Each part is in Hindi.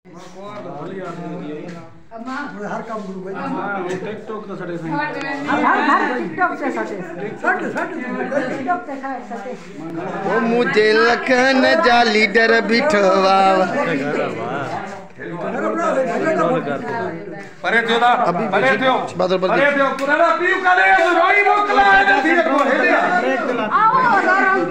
हर काम गुरु भाई टिकटॉक का सटे सही टिकटॉक से सटे टिकटॉक से सटे ओ मुझे लखन जा लीडर बिठवा परे थियो दा परे थियो पुराना पीऊ काले रोई मोकला जल्दी को हेले आओ आराम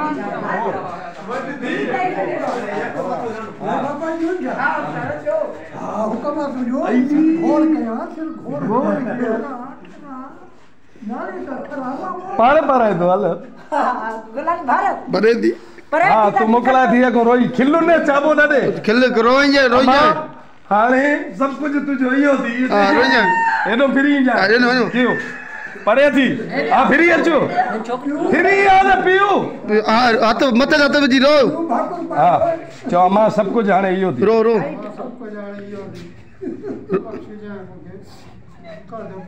पर है तो हल गुलाल भारत बरे दी हां तू मोकला दिया को रोई खिल्लू ने चाबो न दे खिल्ल रोई जाए हाने सब कुछ तुझो इयो थी हां रोई जाए एनो फ्री जा अरे नो क्यों परे थी आ फ्री अचो फ्री आ न पियो हां तो मत जाते जी रो हां चो मां सब कुछ जाने इयो थी रो रो सब कुछ जाने इयो थी पक्षी जाए मुके कर दो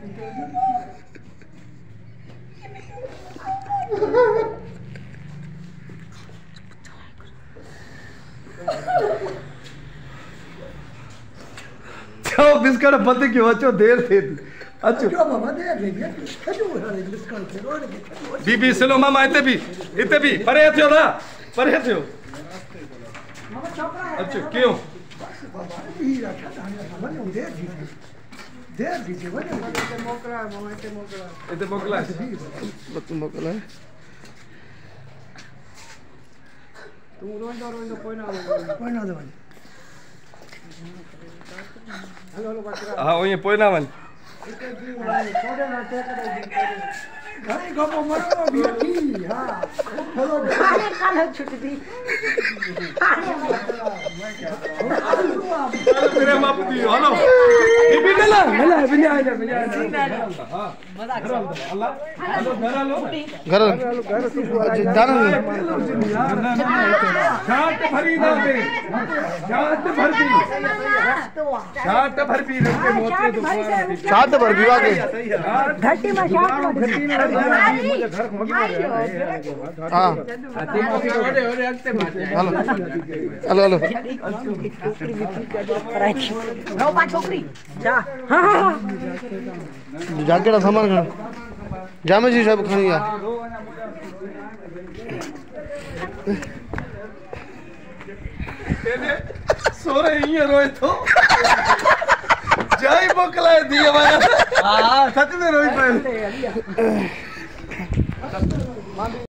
चो बिस्कुट बंद क्यों अचो देर थे अचो बाबा देर थे खजू बिस्कुट थे रोड के बीबी सिलो मामा इते भी परे थियो ना परे थियो मामा छोकरा अचो क्यों बाबा ई रखा वनो देर थी वनो इते मोकला मामा इते मोकला मत मोकला तू रोंदो कोई ना दे हेलो बकरा हां ओए पोइना वन छोड़े ना टेकड़े घणी गपो मरो भी हां हेलो खाने काले छुट दी मेरे बाप दी हेलो बीबी डला बिना हां मजा अल्लाह हेलो घर लो घर जाना छाट भरी ना दे छाट भर भी रखे मोचे तो छाट भर भी वाके घटी में छाट मुझे घर मगी हां हेलो नो पा छोकरी जा हां जाकेड़ा सामान खा जामे जी सब खानी है सोरे ये रोए तो जाई मोकला दिया माया हां सच में रोई पे